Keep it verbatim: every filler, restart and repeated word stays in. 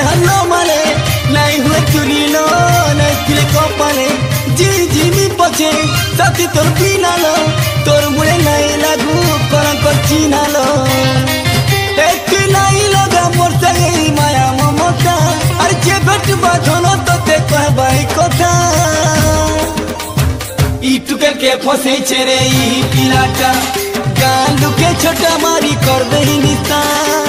लो माले नहीं हुए चुनिलो नहीं तिले कपाले जी जिमी पछे साथी तोर पिनालो तोर मुड़े नहीं लागू करा कर चिनालो एक नहीं लगा मोर संगे माया ममता अरे जे बेट बाधनो तो ते कहबाई कथा इटुके के फसे छेरे ई पिलाटा गालू के छोटा मारी कर दही निशान।